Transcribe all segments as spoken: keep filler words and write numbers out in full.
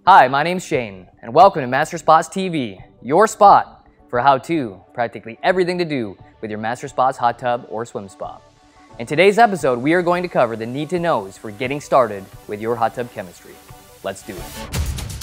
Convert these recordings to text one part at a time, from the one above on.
Hi, my name's Shane, and welcome to Master Spots T V, your spot for how-to, practically everything to do with your Master Spots hot tub or swim spa. In today's episode, we are going to cover the need-to-knows for getting started with your hot tub chemistry. Let's do it.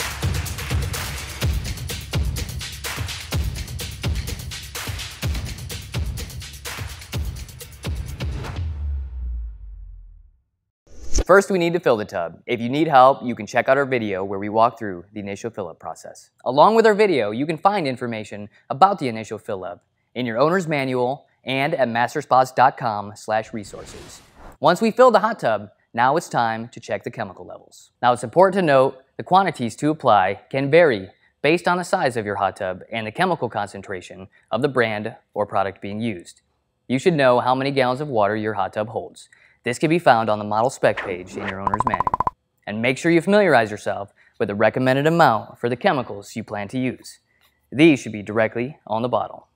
First, we need to fill the tub. If you need help, you can check out our video where we walk through the initial fill-up process. Along with our video, you can find information about the initial fill-up in your owner's manual and at masterspots dot com slash resources. Once we fill the hot tub, now it's time to check the chemical levels. Now, it's important to note the quantities to apply can vary based on the size of your hot tub and the chemical concentration of the brand or product being used. You should know how many gallons of water your hot tub holds. This can be found on the model spec page in your owner's manual. And make sure you familiarize yourself with the recommended amount for the chemicals you plan to use. These should be directly on the bottle.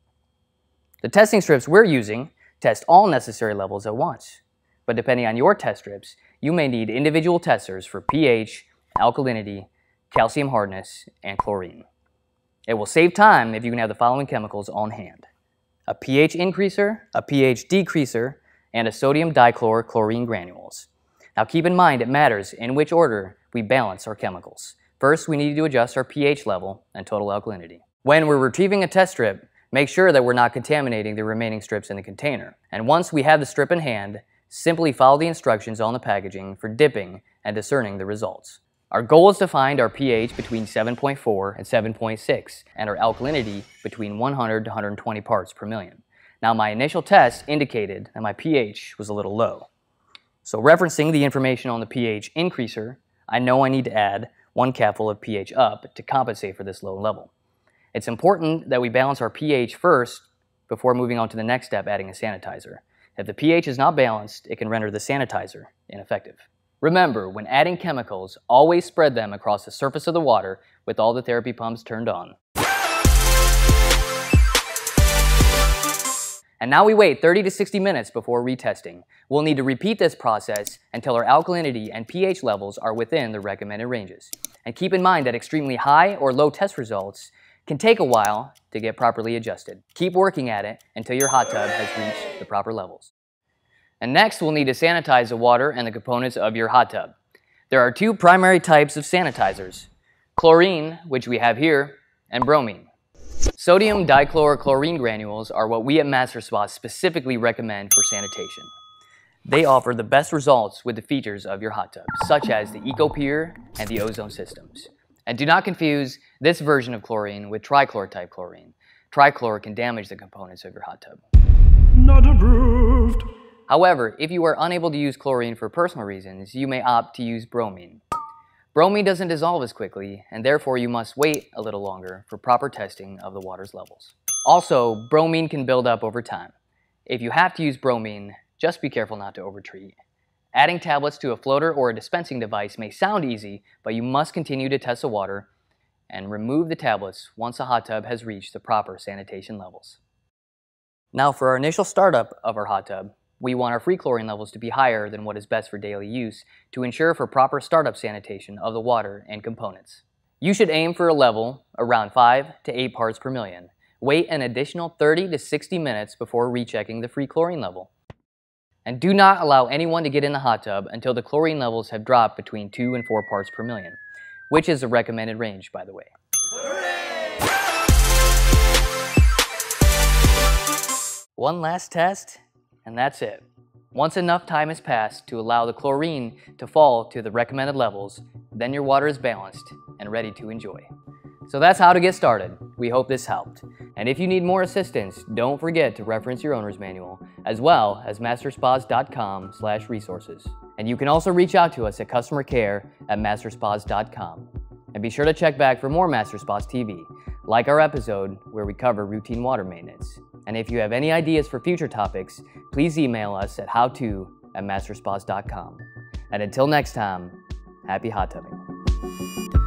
The testing strips we're using test all necessary levels at once. But depending on your test strips, you may need individual testers for pH, alkalinity, calcium hardness, and chlorine. It will save time if you can have the following chemicals on hand: a pH increaser, a pH decreaser, and a sodium-dichlor chlorine granules. Now keep in mind it matters in which order we balance our chemicals. First, we need to adjust our pH level and total alkalinity. When we're retrieving a test strip, make sure that we're not contaminating the remaining strips in the container. And once we have the strip in hand, simply follow the instructions on the packaging for dipping and discerning the results. Our goal is to find our pH between seven point four and seven point six and our alkalinity between one hundred to one hundred twenty parts per million. Now, my initial test indicated that my pH was a little low. So referencing the information on the pH increaser, I know I need to add one capful of pH up to compensate for this low level. It's important that we balance our pH first before moving on to the next step, adding a sanitizer. If the pH is not balanced, it can render the sanitizer ineffective. Remember, when adding chemicals, always spread them across the surface of the water with all the therapy pumps turned on. And now we wait thirty to sixty minutes before retesting. We'll need to repeat this process until our alkalinity and pH levels are within the recommended ranges. And keep in mind that extremely high or low test results can take a while to get properly adjusted. Keep working at it until your hot tub has reached the proper levels. And next, we'll need to sanitize the water and the components of your hot tub. There are two primary types of sanitizers: chlorine, which we have here, and bromine. Sodium-dichlor chlorine granules are what we at Master Spots specifically recommend for sanitation. They offer the best results with the features of your hot tub, such as the eco-pure and the ozone systems. And do not confuse this version of chlorine with trichlor type chlorine. Trichlor can damage the components of your hot tub. Not approved. However, if you are unable to use chlorine for personal reasons, you may opt to use bromine. Bromine doesn't dissolve as quickly, and therefore you must wait a little longer for proper testing of the water's levels. Also, bromine can build up over time. If you have to use bromine, just be careful not to overtreat. Adding tablets to a floater or a dispensing device may sound easy, but you must continue to test the water and remove the tablets once the hot tub has reached the proper sanitation levels. Now, for our initial startup of our hot tub, we want our free chlorine levels to be higher than what is best for daily use to ensure for proper startup sanitation of the water and components. You should aim for a level around five to eight parts per million. Wait an additional thirty to sixty minutes before rechecking the free chlorine level. And do not allow anyone to get in the hot tub until the chlorine levels have dropped between two and four parts per million, which is the recommended range, by the way. One last test, and that's it. Once enough time has passed to allow the chlorine to fall to the recommended levels, then your water is balanced and ready to enjoy. So that's how to get started. We hope this helped. And if you need more assistance, don't forget to reference your owner's manual, as well as masterspots dot com slash resources. And you can also reach out to us at customer care at masterspots dot com. And be sure to check back for more Master Spots T V, like our episode where we cover routine water maintenance. And if you have any ideas for future topics, please email us at how to at masterspots dot com. And until next time, happy hot tubbing.